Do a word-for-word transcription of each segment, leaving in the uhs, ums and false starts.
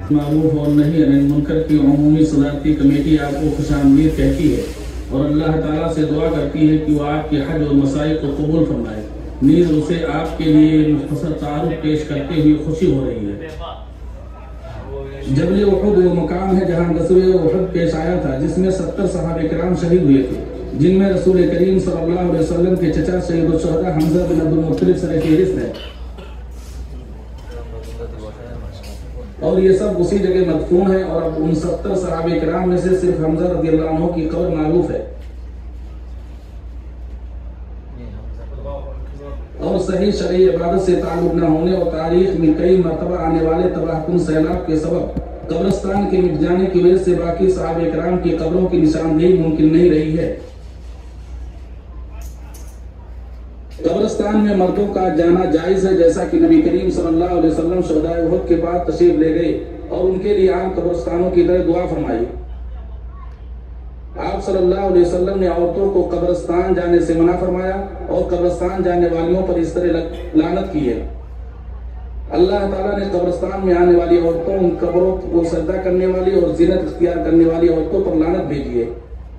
معروف اور نہیں عن المنکر کی عمومی صدارتی کمیٹی آپ کو خوش آمدید کہتی ہے اور اللہ تعالیٰ سے دعا کرتی ہے کہ وہ آپ کے حج اور مسائل کو قبول فرمائے۔ نیز اسے آپ کے لیے مختصر تعارف پیش کرتے ہوئے خوشی ہو رہی ہے۔ جبل احد وہ مقام ہے جہاں غزوہ احد پیش آیا تھا، جس میں ستر صحابہ کرام شہید ہوئے تھے، جن میں رسول کریم صلی اللہ علیہ وسلم کے چچا سید الشہداء حمزہ بن عبد المطلب سر فہرست ہے، اور یہ سب اسی جگہ مدفون ہے۔ اور اب ان ستر صحابہ کرام میں سے صرف حمزہ رضی اللہ عنہ کی قبر معروف ہے، اور صحیح شرعی عبادت سے تعلق نہ ہونے اور تاریخ میں کئی مرتبہ آنے والے تباہ کن سیلاب کے سبب قبرستان کے مٹ جانے کی وجہ سے باقی صحابہ کرام کی قبروں کی نشاندہی ممکن نہیں رہی ہے۔ قبرستان میں مردوں کا جانا جائز ہے، جیسا کہ نبی کریم صلی اللہ علیہ وسلم شہداء احد کے بعد تشریف لے گئے اور ان کے لیے عام قبرستانوں کی طرح دعا فرمائی۔ آپ صلی اللہ علیہ وسلم نے عورتوں کو قبرستان جانے سے منع فرمایا اور قبرستان جانے والیوں پر اس طرح لعنت کی ہے۔ اللہ تعالیٰ نے قبرستان میں آنے والی عورتوں، ان قبروں کو سجدہ کرنے والی اور زینت اختیار کرنے والی عورتوں پر لعنت بھیجی ہے۔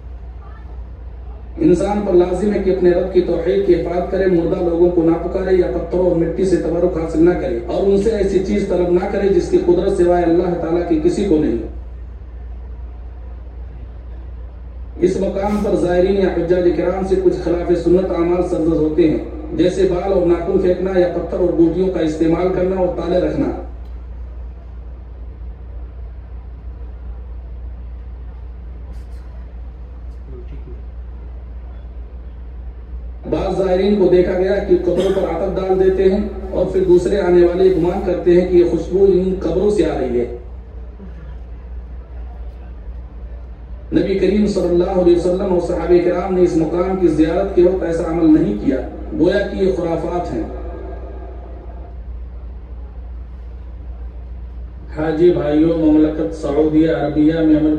انسان پر لازم ہے کہ اپنے رب کی توحید کی حفاظت کرے، مردہ لوگوں کو نہ پکارے یا پتھروں اور مٹی سے تبرک حاصل نہ کرے، اور ان سے ایسی چیز طلب نہ کرے جس کی قدرت سوائے اللہ تعالیٰ کی کسی کو نہیں۔ اس مقام پر زائرین یا حجاج کرام سے کچھ خلاف سنت اعمال سرزد ہوتے ہیں، جیسے بال اور ناخن پھینکنا یا پتھر اور بوٹیوں کا استعمال کرنا اور تالے رکھنا۔ بعض زائرین کو دیکھا گیا کہ قبروں پر عطر ڈال دیتے ہیں اور پھر دوسرے آنے والے گمان کرتے ہیں کہ یہ خوشبو ان قبروں سے آ رہی ہے۔ نبی کریم صلی اللہ علیہ وسلم اور صحابہ کرام نے اس مقام کی زیارت کے وقت ایسا عمل نہیں کیا، گویا کہ یہ خرافات ہیں۔ حاجی بھائیوں، مملکت سعودیہ عربیہ میں عمل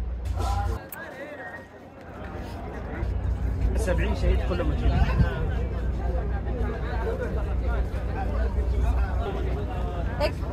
سبعين شهيد كله موجود.